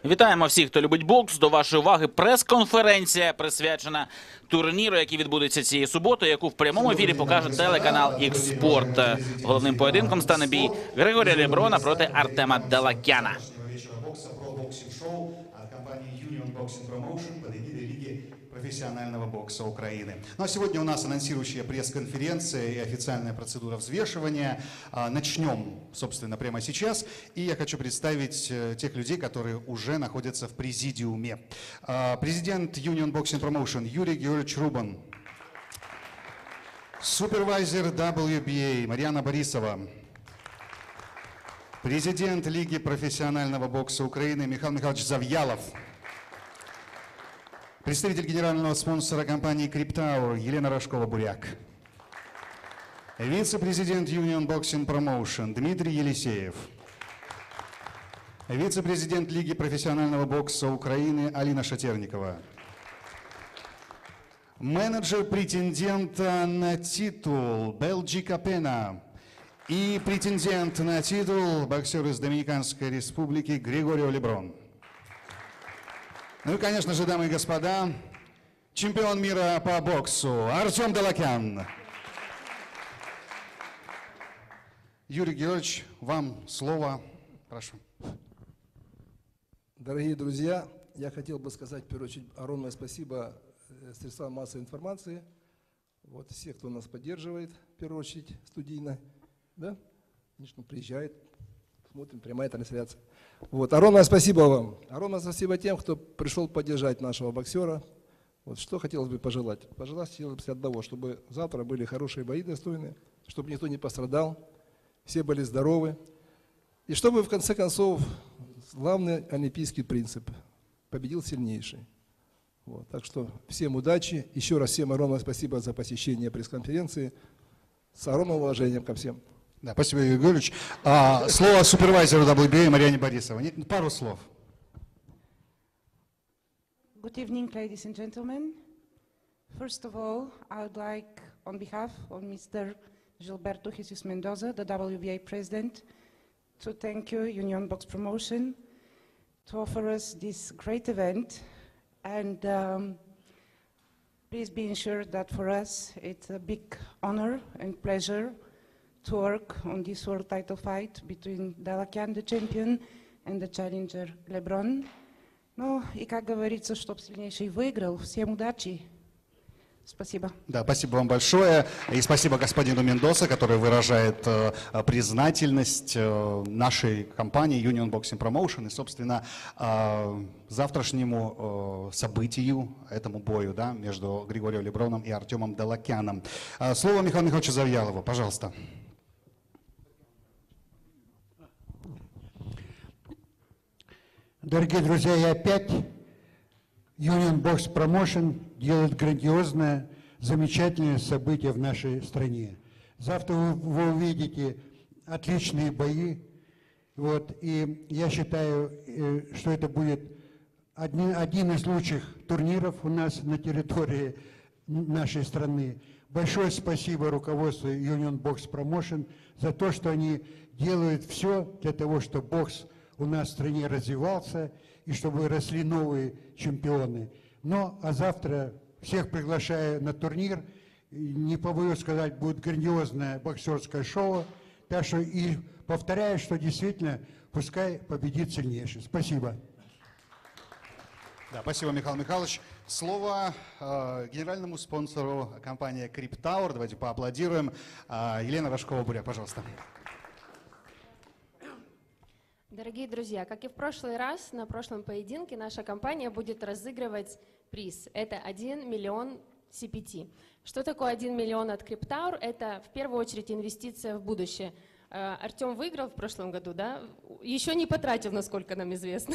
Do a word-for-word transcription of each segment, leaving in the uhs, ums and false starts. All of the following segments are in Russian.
Вітаємо всіх, хто любить бокс. До вашої уваги прес-конференція, присвячена турніру, який відбудеться цієї суботи, яку в прямому ефірі покаже телеканал Ікс-Спорт. Головним поєдинком стане бій Григорія Леброна проти Артема Даллакяна. Профессионального бокса Украины. Ну а сегодня у нас анонсирующая пресс-конференция и официальная процедура взвешивания. Начнем, собственно, прямо сейчас. И я хочу представить тех людей, которые уже находятся в президиуме. Президент Union Boxing Promotion Юрий Георгиевич Рубан. Супервайзер дабл ю би эй Марьяна Борисова. Президент Лиги профессионального бокса Украины Михаил Михайлович Завьялов. Представитель генерального спонсора компании Криптауэр Елена Рожкова-Буряк. Вице-президент Union Boxing Promotion Дмитрий Елисеев. Вице-президент Лиги профессионального бокса Украины Алина Шатерникова. Менеджер претендента на титул Белджи Капена. И претендент на титул боксер из Доминиканской Республики Григорио Леброн. Ну и, конечно же, дамы и господа, чемпион мира по боксу Артем Даллакян. Юрий Георгиевич, вам слово. Прошу. Дорогие друзья, я хотел бы сказать, в первую очередь, огромное спасибо средствам массовой информации. Вот всех, кто нас поддерживает, в первую очередь, студийно. Да? Конечно, приезжает, смотрим, прямая трансляция. Вот, огромное спасибо вам. Огромное спасибо тем, кто пришел поддержать нашего боксера. Вот, что хотелось бы пожелать? Пожелать хотелось бы одного, чтобы завтра были хорошие бои достойные, чтобы никто не пострадал, все были здоровы. И чтобы, в конце концов, главный олимпийский принцип – победил сильнейший. Вот, так что всем удачи. Еще раз всем огромное спасибо за посещение пресс-конференции. С огромным уважением ко всем. Да, спасибо, Юрий Георгиевич. А, слово супервайзеру дабл ю би эй Марьяне Борисовой. Пару слов. Good evening, ladies and gentlemen. First of all, I would like, on behalf of Mister Gilberto Jesus Mendoza, the W B A president, to thank you, Union Box Promotion, to offer us this great event. And um, please be ensured that for us, it's a big honor and pleasure to work on this world title fight between Даллакян, the champion, and the challenger Леброн. Ну и, как говорится, чтоб сильнейший выиграл. Всем удачи. Спасибо. Да, спасибо вам большое. И спасибо господину Мендоса, который выражает э, признательность э, нашей компании Union Boxing Promotion и, собственно, э, завтрашнему э, событию, этому бою, да, между Григорием Леброном и Артемом Даллакяном. Э, слово Михаилу Михайловичу Завьялову, пожалуйста. Дорогие друзья, и опять Union Box Promotion делает грандиозное, замечательное событие в нашей стране. Завтра вы, вы увидите отличные бои. Вот, и я считаю, что это будет один, один из лучших турниров у нас на территории нашей страны. Большое спасибо руководству Union Box Promotion за то, что они делают все для того, чтобы бокс у нас в стране развивался и чтобы росли новые чемпионы. Но а завтра всех приглашаю на турнир. Не побоюсь сказать, будет грандиозное боксерское шоу. Так что и повторяю, что действительно пускай победит сильнейший. Спасибо. Да, спасибо, Михаил Михайлович. Слово э, генеральному спонсору компании Криптауэр. Давайте поаплодируем. Э, Елена Рожкова-Буряк, пожалуйста. Дорогие друзья, как и в прошлый раз, на прошлом поединке наша компания будет разыгрывать приз. Это один миллион си пи ти. Что такое один миллион от Криптауэр? Это в первую очередь инвестиция в будущее. Артем выиграл в прошлом году, да? Еще не потратил, насколько нам известно.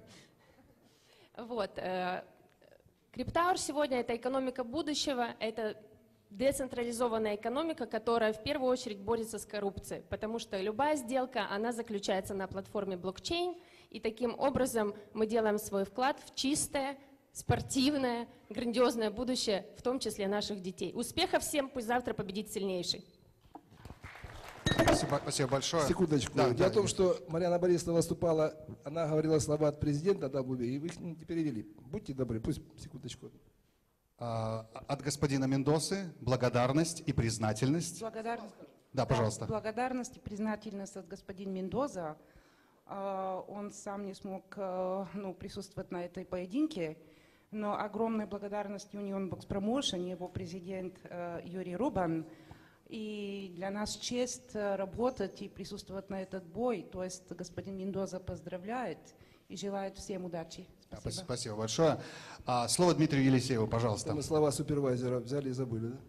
Вот. Криптауэр сегодня это экономика будущего, это децентрализованная экономика, которая в первую очередь борется с коррупцией, потому что любая сделка, она заключается на платформе блокчейн, и таким образом мы делаем свой вклад в чистое, спортивное, грандиозное будущее, в том числе наших детей. Успехов всем, пусть завтра победит сильнейший. Спасибо, спасибо большое. Секундочку. Да, Дело да, в том, Юрий. что Марьяна Борисовна выступала, она говорила слова от президента дабл ю би эй, и вы их не перевели. Будьте добры, пусть секундочку. А, От господина Мендосы благодарность и признательность. Благодарность. Да, пожалуйста. Благодарность и признательность от господина Мендоза. А, Он сам не смог э, ну, присутствовать на этой поединке, но огромная благодарность Union Box Promotion, его президент э, Юрий Рубан. И для нас честь э, работать и присутствовать на этот бой. То есть господин Мендоза поздравляет и желает всем удачи. Да, Спасибо. Спасибо большое. А, Слово Дмитрию Елисееву, пожалуйста. Мы слова супервайзера взяли и забыли, да?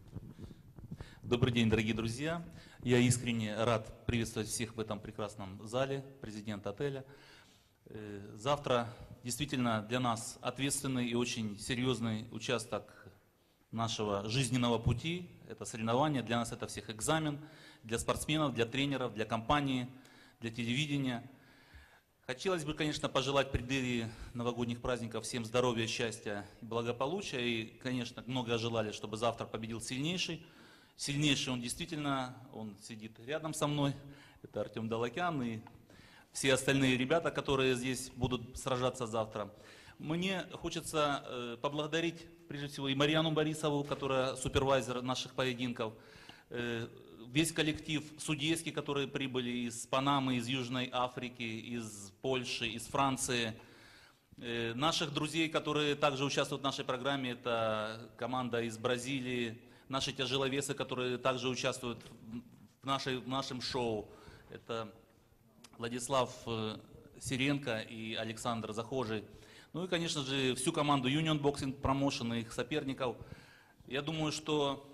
Добрый день, дорогие друзья. Я искренне рад приветствовать всех в этом прекрасном зале, президент отеля. Э, Завтра действительно для нас ответственный и очень серьезный участок нашего жизненного пути. Это соревнования, для нас это всех экзамен, для спортсменов, для тренеров, для компании, для телевидения. Хотелось бы, конечно, пожелать в преддверии новогодних праздников всем здоровья, счастья и благополучия. И, конечно, много желали, чтобы завтра победил сильнейший. Сильнейший он действительно, он сидит рядом со мной. Это Артем Далакян и все остальные ребята, которые здесь будут сражаться завтра. Мне хочется э, поблагодарить прежде всего и Марьяну Борисову, которая супервайзер наших поединков, э, весь коллектив судейский, которые прибыли из Панамы, из Южной Африки, из Польши, из Франции, э, наших друзей, которые также участвуют в нашей программе, это команда из Бразилии, наши тяжеловесы, которые также участвуют в, нашей, в нашем шоу, это Владислав э, Сиренко и Александр Захожий. Ну и, конечно же, всю команду Union Boxing Promotion и их соперников. Я думаю, что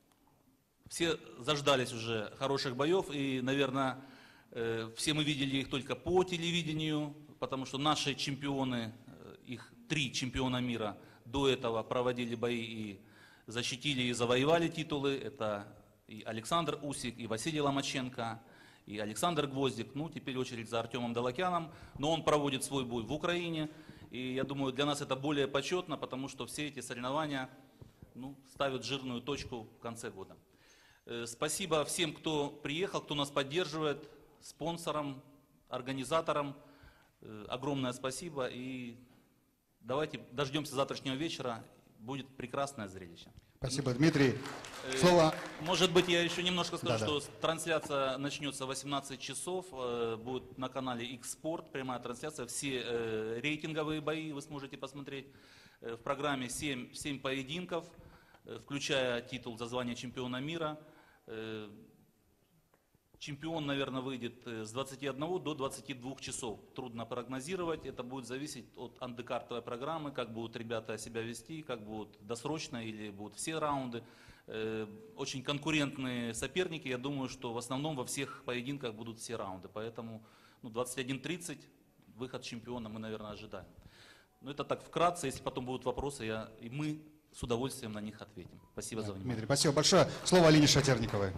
все заждались уже хороших боев, и, наверное, э, все мы видели их только по телевидению, потому что наши чемпионы, э, их три чемпиона мира до этого проводили бои и защитили и завоевали титулы. Это и Александр Усик, и Василий Ломаченко, и Александр Гвоздик. Ну, теперь очередь за Артемом Далакяном, но он проводит свой бой в Украине. И я думаю, для нас это более почетно, потому что все эти соревнования ну, ставят жирную точку в конце года. Э, Спасибо всем, кто приехал, кто нас поддерживает, спонсорам, организаторам. Э, Огромное спасибо. И давайте дождемся завтрашнего вечера. Будет прекрасное зрелище. Спасибо, Дмитрий. Э, Слово. Может быть, я еще немножко скажу, Да-да. что трансляция начнется в восемнадцать часов, э, будет на канале X-Sport, прямая трансляция, все э, рейтинговые бои вы сможете посмотреть. Э, в программе семь, семь поединков, э, включая титул за звание чемпиона мира. Э, чемпион, наверное, выйдет э, с двадцати одного до двадцати двух часов. Трудно прогнозировать, это будет зависеть от андекартовой программы, как будут ребята себя вести, как будут досрочно или будут все раунды. Э, Очень конкурентные соперники, я думаю, что в основном во всех поединках будут все раунды. Поэтому ну, двадцать один тридцать, выход чемпиона мы, наверное, ожидаем. Но это так вкратце, если потом будут вопросы, я, и мы с удовольствием на них ответим. Спасибо за внимание. Дмитрий, спасибо большое. Слово Алине Шатерниковой.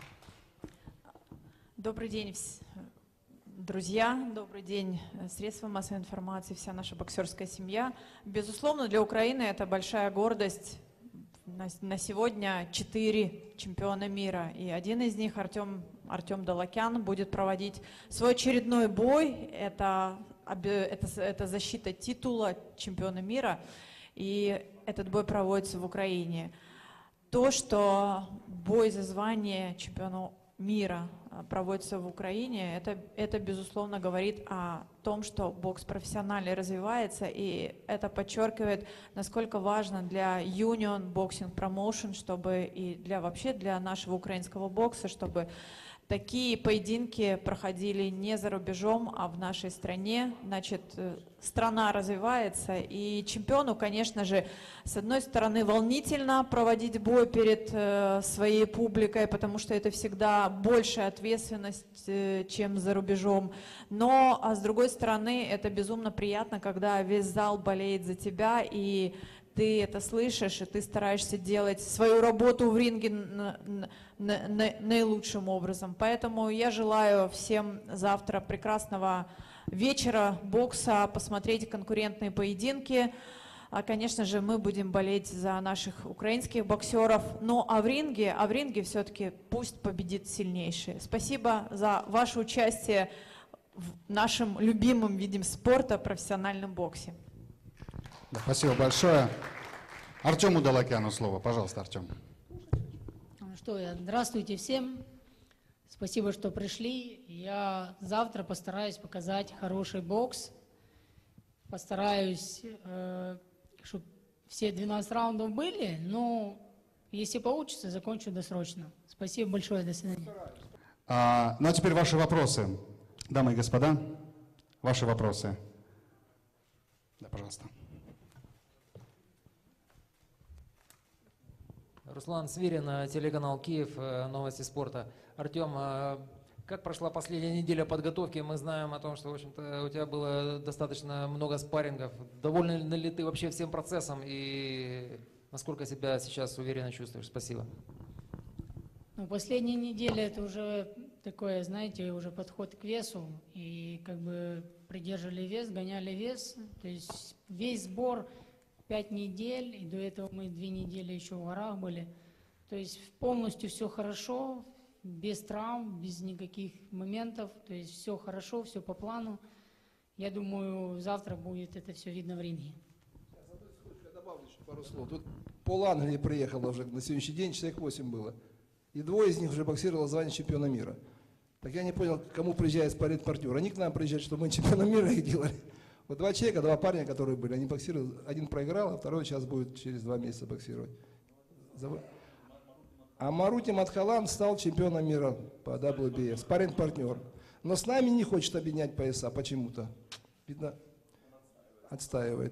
Добрый день, вс- друзья, добрый день, э, средства массовой информации, вся наша боксерская семья. Безусловно, для Украины это большая гордость. На, с- на сегодня четыре чемпиона мира, и один из них, Артем, Артем Далакян, будет проводить свой очередной бой. Это, обе- это, с- это защита титула чемпиона мира, и этот бой проводится в Украине. То, что бой за звание чемпиона мира а, проводится в Украине, это, это, безусловно, говорит о том, что бокс профессионально развивается, и это подчеркивает, насколько важно для Union Boxing Promotion, чтобы и для вообще для нашего украинского бокса, чтобы такие поединки проходили не за рубежом, а в нашей стране. Значит, э, страна развивается, и чемпиону, конечно же, с одной стороны, волнительно проводить бой перед э, своей публикой, потому что это всегда большая ответственность, э, чем за рубежом. Но, а с другой стороны, это безумно приятно, когда весь зал болеет за тебя, и ты это слышишь, и ты стараешься делать свою работу в ринге на- на- на- на- наилучшим образом. Поэтому я желаю всем завтра прекрасного вечера бокса, посмотреть конкурентные поединки. А, конечно же, мы будем болеть за наших украинских боксеров. Ну а в ринге, а в ринге все-таки пусть победит сильнейший. Спасибо за ваше участие в нашем любимом виде спорта, профессиональном боксе. Да, спасибо большое. Артему Далакяну слово. Пожалуйста, Артем. Ну что, я- здравствуйте всем. Спасибо, что пришли. Я завтра постараюсь показать хороший бокс. Постараюсь, чтобы все двенадцать раундов были, но если получится, закончу досрочно. Спасибо большое, до свидания. А, ну а теперь ваши вопросы. Дамы и господа, ваши вопросы. Да, пожалуйста. Руслан Свирин, телеканал Киев, э, новости спорта. Артем, э, как прошла последняя неделя подготовки? Мы знаем о том, что, в общем-то, у тебя было достаточно много спаррингов. Доволен ли ты вообще всем процессом и насколько себя сейчас уверенно чувствуешь? Спасибо. Ну, последняя неделя это уже такое, знаете, уже подход к весу. И как бы придерживали вес, гоняли вес. То есть весь сбор пять недель, и до этого мы две недели еще в горах были. То есть полностью все хорошо, без травм, без никаких моментов. То есть все хорошо, все по плану. Я думаю, завтра будет это все видно в ринге. Я добавлю еще пару слов. Тут пол Англии приехало уже на сегодняшний день, человек восемь было. И двое из них уже боксировало звание чемпиона мира. Так я не понял, к кому приезжает спарринг-партнер. Они к нам приезжают, чтобы мы чемпиона мира их делали. Вот два человека, два парня, которые были, они боксируют. Один проиграл, а второй сейчас будет через два месяца боксировать. А Марути Мадхалан стал чемпионом мира по дабл ю би эф, спарринг-партнер. Но с нами не хочет объединять пояса почему-то. Видно, отстаивает.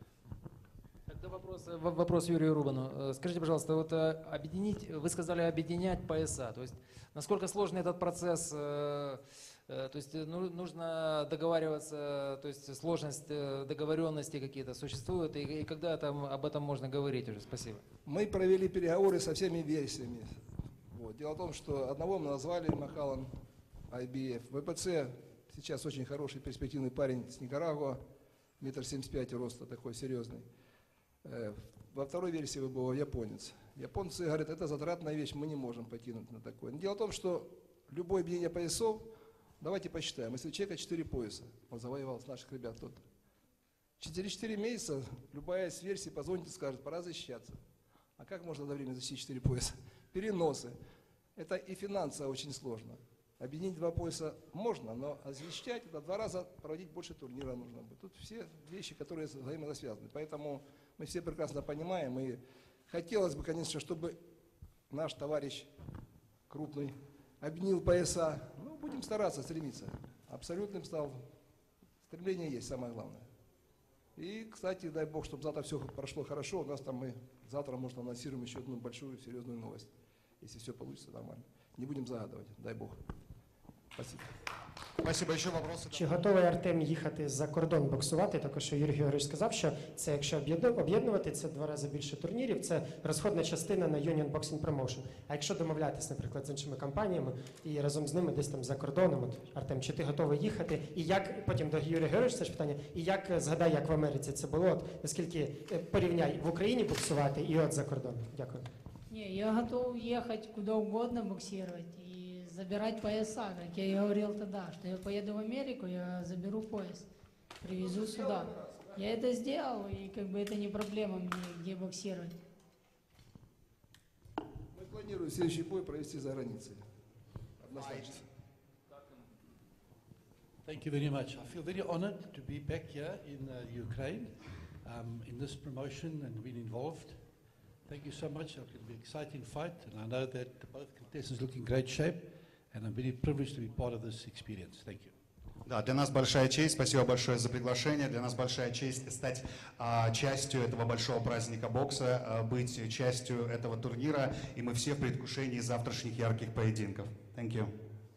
Тогда вопрос, в- вопрос Юрию Рубану. Э, Скажите, пожалуйста, вот э, объединить, вы сказали объединять пояса. То есть насколько сложный этот процесс? э, э, То есть э, ну, нужно договариваться, то есть сложность э, договоренности какие-то существуют, и, и когда там об этом можно говорить уже? Спасибо. Мы провели переговоры со всеми версиями. Вот. Дело в том, что одного мы назвали Махалан ай би эф. ВПЦ сейчас очень хороший перспективный парень с Никарагуа, метр семьдесят пять роста, такой серьезный. Э, Во второй версии был японец. Японцы говорят, это затратная вещь, мы не можем потянуть на такое. Но дело в том, что любое объединение поясов, давайте посчитаем, если у человека четыре пояса, он завоевал с наших ребят тот, через четыре месяца любая из версий позвонит и скажет, пора защищаться. А как можно одновременно защитить четыре пояса? Переносы. Это и финансово очень сложно. Объединить два пояса можно, но защищать это два раза проводить больше турнира нужно будет. Тут все вещи, которые взаимно связаны. Поэтому мы все прекрасно понимаем. И хотелось бы, конечно, чтобы наш товарищ крупный объединил пояса. Ну, будем стараться, стремиться. Абсолютным стал. Стремление есть, самое главное. И, кстати, дай бог, чтобы завтра все прошло хорошо. У нас там мы завтра, может, анонсируем еще одну большую, серьезную новость. Если все получится нормально. Не будем загадывать, дай бог. Спасибо. Спасибо. Еще вопросы? Чи готовий Артем їхати за кордон боксувати? Також що Юрій Георгійович сказав, що це якщо об'єдну- об'єднувати, це два рази більше турнірів, це розходна частина на Union Boxing Promotion. А якщо домовлятися, наприклад, з іншими компаніями і разом з ними десь там за кордоном, от, Артем, чи ти готовий їхати? І як, потім до Юрія Георгійовича це ж питання, і як, е, згадай, як в Америці це було, от, наскільки е, порівняй в Україні боксувати і от за кордоном? Дякую. Не, я готов ехать куда угодно боксировать и забирать пояса, как я и говорил тогда, что я поеду в Америку, я заберу пояс, привезу сюда. Я это сделал, и как бы это не проблема мне, где боксировать. Мы планируем следующий бой провести за границей. Однозначно. Thank you very much. I feel very honored to be back here in uh, Ukraine, um, in this promotion and been involved. Thank you so much. It's going to be an exciting fight, and I know that both contestants look in great shape, and I'm very privileged to be part of this experience. Thank you. Да, для нас большая честь. Спасибо большое за приглашение. Для нас большая честь стать а, частью этого большого праздника бокса, а, быть частью этого турнира. И мы все в предвкушении завтрашних ярких поединков. Thank you.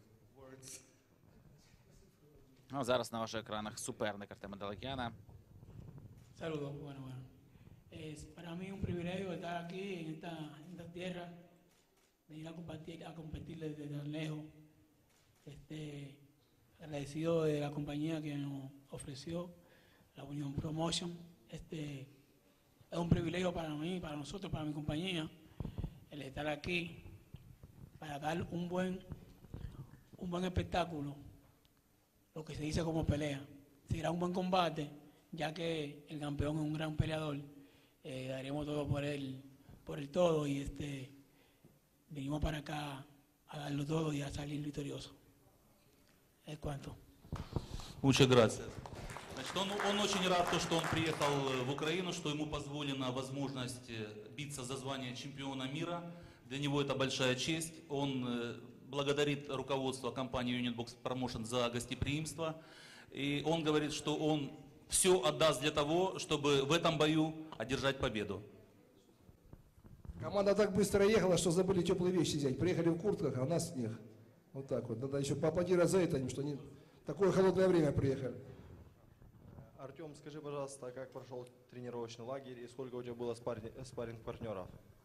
Ну, зараз на ваших екранах суперник Артема Далакяна. Saludos, bueno, bueno. Es para mí un privilegio estar aquí en esta, en esta tierra, venir a compartir, a competir desde tan lejos. Este, agradecido de la compañía que nos ofreció, la Unión Promotion. Este, es un privilegio para mí, para nosotros, para mi compañía, el estar aquí para dar un buen, un buen espectáculo, lo que se dice como pelea. Será un buen combate, ya que el campeón es un gran peleador. Eh, daremos todo por él, por el todo, y este, venimos para acá a darlo todo y a salir victorioso. Es cuanto. Muchas gracias. Значит, он, он очень рад, то, что он приехал в Украину, что ему позволена возможность биться за звание чемпиона мира. Для него это большая честь. Он э, благодарит руководство компании Union Box Promotion за гостеприимство. И он говорит, что он все отдаст для того, чтобы в этом бою одержать победу. Команда так быстро ехала, что забыли теплые вещи взять. Приехали в куртках, а у нас снег. Вот так вот. Надо еще поаплодировать за это, им, что они в такое холодное время приехали. Артем, скажи, пожалуйста, как прошел тренировочный лагерь и сколько у тебя было спарринг-партнеров?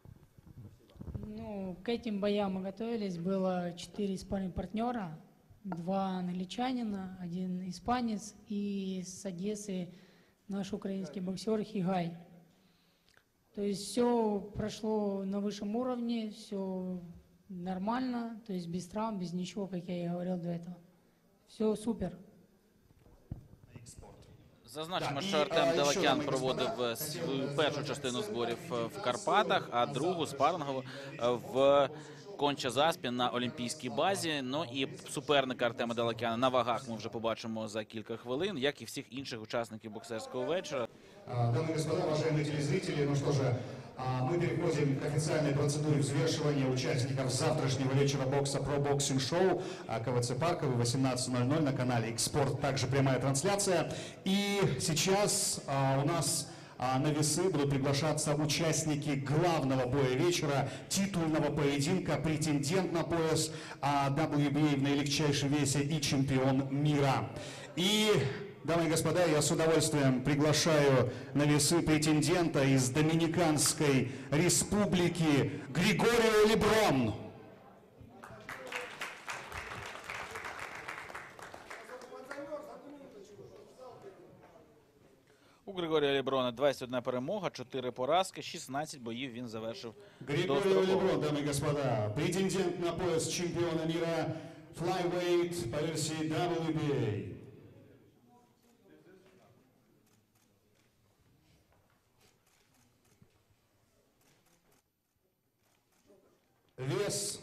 Ну, к этим боям мы готовились. Было четыре спарринг-партнера, два англичанина, один испанец и с Одессы наш украинский боксер Хигай. То есть все прошло на высшем уровне, все нормально, то есть без травм, без ничего, как я и говорил до этого. Все супер. Зазначимо, що Артем Далакян проводив свою першу частину зборів в Карпатах, а другу спарингову в Конча-Заспі на олімпійській базі. Ну і суперника Артема Далакяна на вагах ми вже побачимо за кілька хвилин, як і всіх інших учасників боксерського вечора. Дамы и господа, уважаемые телезрители, ну что же, мы переходим к официальной процедуре взвешивания участников завтрашнего вечера бокса Pro Boxing Show КВЦ Парковый, восемнадцать ноль ноль на канале X-Sport, также прямая трансляция. И сейчас у нас на весы будут приглашаться участники главного боя вечера, титульного поединка, претендент на пояс дабл ю би эй в наилегчайшем весе и чемпион мира. И, дамы и господа, я с удовольствием приглашаю на весы претендента из Доминиканской Республики Григорио Леброн. У Григорія Леброна двадцять одна перемога, чотири поразки, шістнадцять боїв він завершив Григорио Леброн, дамы и господа, претендент на пояс чемпиона мира Flyweight по версии дабл ю би эй. Вес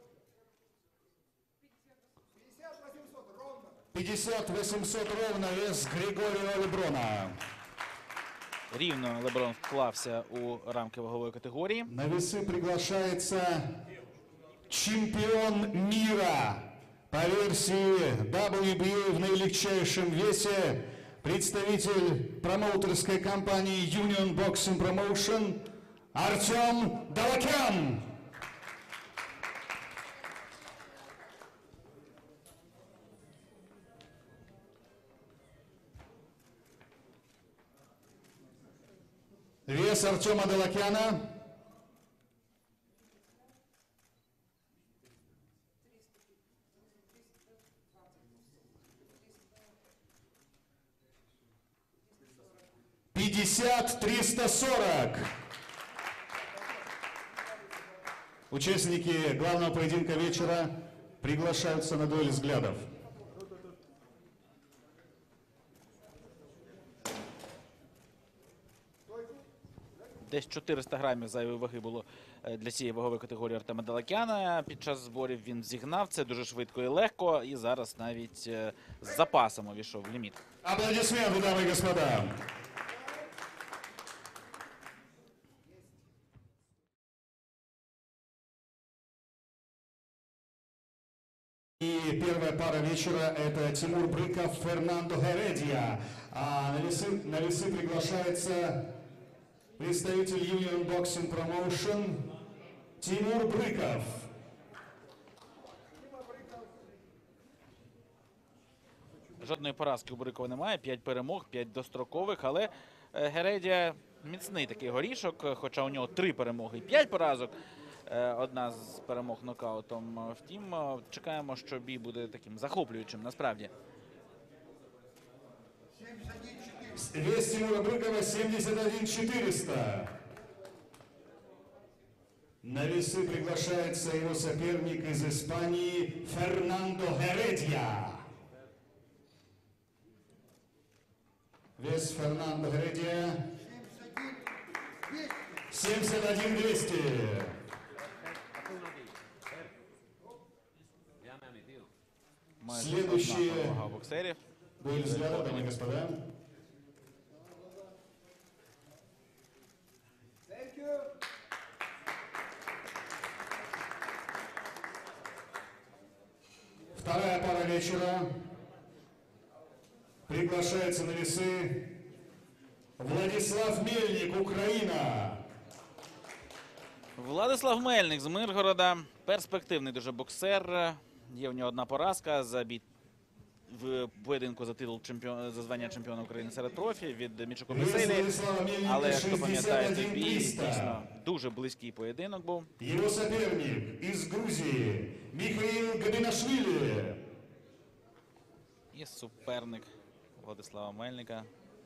пятьдесят восемьсот ровно, вес Григорио Леброна. Рівно Леброн вклався у рамки вагової категорії. На весы приглашается чемпион мира по версии дабл ю би эй в наилегчайшем весе, представитель промоутерской компании Union Boxing Promotion Артем Далакян. Вес Артема Далакяна пятьдесят триста сорок. Участники главного поединка вечера приглашаются на дуэль взглядов. Десь чотириста грамів зайвої ваги було для цієї вагової категорії Артема Далакяна. Під час зборів він зігнав це дуже швидко і легко, і зараз навіть з запасом увійшов в ліміт. Аплодисменты, дамы и господа. И первая пара вечера – это Тимур Брыков, Фернандо Хередия. А на весы, на весы приглашается представитель Union Boxing Promotion Тимур Брыков. Жодної поразки у Брикова немає, п'ять перемог, п'ять дострокових, але Гередія міцний такий горішок, хоча у нього три перемоги і п'ять поразок. Одна з перемог нокаутом. Втім, чекаємо, що бій буде таким захоплюючим насправді. Вес Тимура Быкова семьдесят один четыреста. На весы приглашается его соперник из Испании Фернандо Хередья. Вес Фернандо Хередья семьдесят один двести. Следующие дуэль взглядов, дамы и господа. Вторая пара вечера. Приглашается на весы Владислав Мельник, Украина. Владислав Мельник з Миргорода. Перспективний дуже боксер. Є в нього одна поразка за бій в поєдинку за титул чемпіон, за звання чемпіона України серед профі від Мічуко Веселі. Але, хто пам'ятає, той бій, дійсно, дуже близький поєдинок був. Його суперник із Грузії Михаїл Габінашвілі. І суперник Владислава Мельника.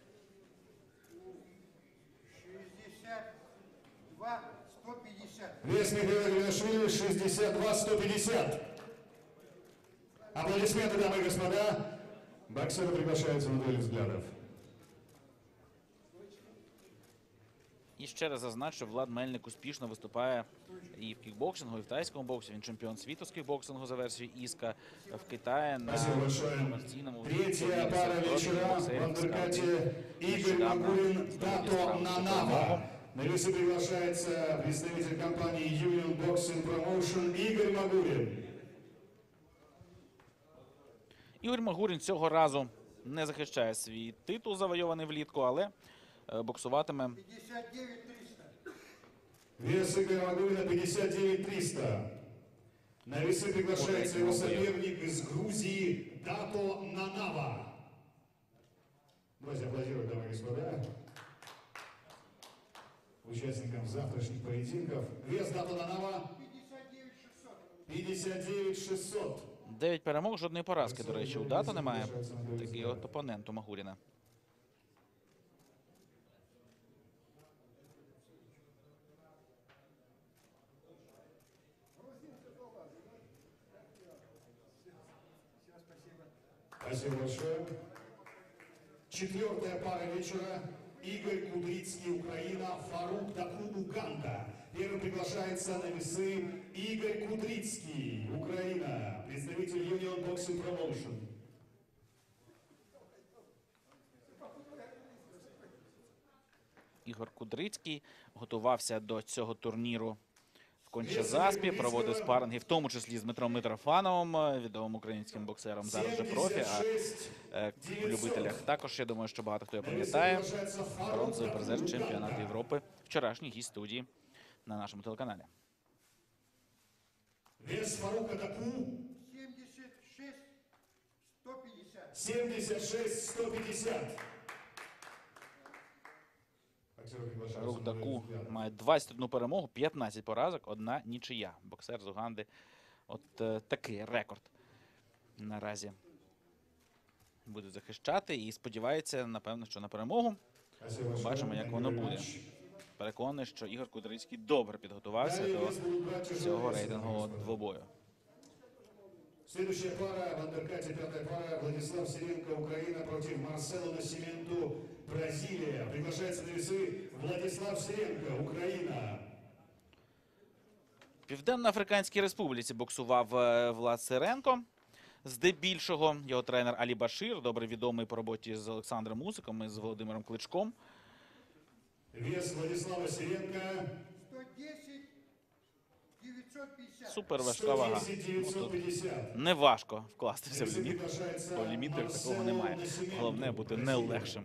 Вес Михаила Габінашвілі шестьдесят два сто пятьдесят. Аплодисменты, дамы и господа. Боксеры приглашаются на дуэль взглядов. І ще раз зазначу, що Влад Мельник успішно виступає і в кікбоксингу, і в тайському боксі. Він чемпіон світу з кікбоксингу за версією ІСКА в Китаї на комерційному Третья пара вечера в андеркате Игорь Магурин, Дато Нанава. На весы приглашается представитель компании Union Boxing Promotion Игорь Магурин. Ігор Магурін цього разу не захищає свій титул, завойований влітку, але боксуватиме. Вес Игоря Магурина пятьдесят девять триста. На весы приглашается его соперник из Грузии Дато Нанава. Давайте аплодируем, дамы и господа, участникам завтрашних поединков. Вес Дато Нанава пятьдесят девять шестьсот. Дев'ять перемог, жодної поразки, до речі, у Дато немає. Такий от опонент у Магуріна. Спасибо большое. Четвертая пара вечера. Игорь Кудрицкий, Украина, Фарук Даку, Уганда. Первым приглашается на весы Игорь Кудрицкий, Украина, представитель Union Boxing Promotion. Ігор Кудрицький готувався до цього турніру в Конча-Заспі, проводив спаринги, в тому числі з Дмитром Митрофановим, відомим українським боксером, зараз вже профі, а в любителях також, я думаю, що багато хто його пам'ятає. Бронзовий призер чемпіонату Європи, вчорашній гість студії на нашому телеканалі. Вес Фарука Даку семьдесят шесть сто пятьдесят. Фарук Даку має двадцять одну перемогу, п'ятнадцять поразок, одна нічия. Боксер з Уганди. От е, такий рекорд наразі буде захищати і сподівається, напевно, що на перемогу. Побачимо, як воно буде. Переконаний, що Ігор Кудрицький добре підготувався до цього рейтингового двобою. Следующая пара в андеркате, пятая пара, Владислав Сиренко, Украина против Марсело Насименту, Бразилия. Приглашается на весы Владислав Сиренко, Украина. В Південно-Африканській Республіці боксував Влад Сиренко. Здебільшого його тренер Алі Башир, добре відомий по роботі з Олександром Усиком і з Володимиром Кличком. Вес Владислава Сиренко Супер важка вага. Не важко вкластися в ліміт, бо в лімітах такого немає. Головне бути не легшим.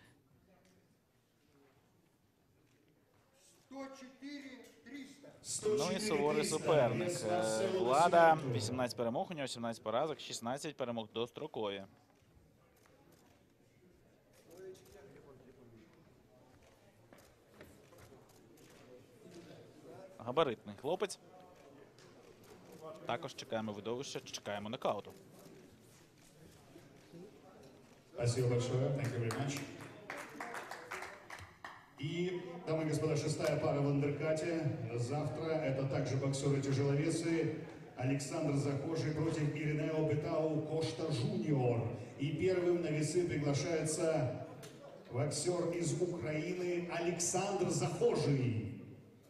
Ну і суворий суперник. Влада, вісімнадцять перемог, у нього сімнадцять поразок, шістнадцять перемог дострокові. Габаритний хлопець. Також чекаємо видовища, чекаємо нокауту. Спасибо большое. Thank you very much. И, дамы и господа, шестая пара в андеркате. Завтра это также боксеры-тяжеловесы Александр Захожий против Иринео Бетау Кошта Жуниор. И первым на весы приглашается боксер из Украины Александр Захожий.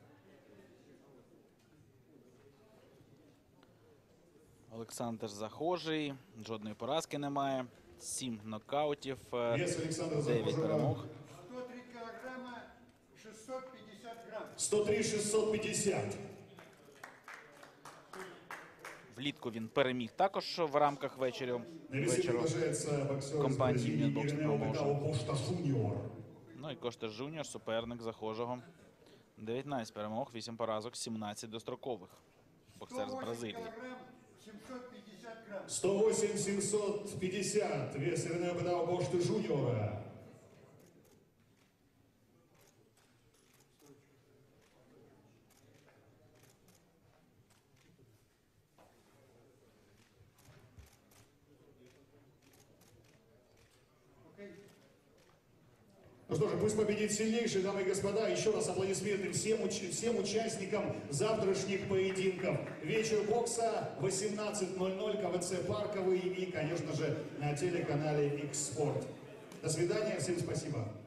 Олександр Захожий, жодної поразки немає, сім нокаутів, Вес Александра дев'ять Захожего перемог. сто три килограмма, шестьсот пятьдесят грамм. сто три шестьсот пятьдесят. Влітку він переміг також в рамках вечору, На весы вечору приглашается боксер из компанії Бразилии Union Boxing Иринео Бетау Promotion. Кошта Жуниор. Ну і Кошта Жуніор, суперник Захожого. дев'ятнадцять перемог, вісім поразок, сімнадцять дострокових. Боксер з Бразилії. семьсот пятьдесят грамм. сто восемь семьсот пятьдесят. Вес Иринео Бетау Кошты Жуниора. Ну что же, пусть победит сильнейший, дамы и господа. Еще раз аплодисменты всем, уч- всем участникам завтрашних поединков. Вечер бокса, восемнадцать ноль ноль, КВЦ Парковый и, конечно же, на телеканале X-Sport. До свидания, всем спасибо.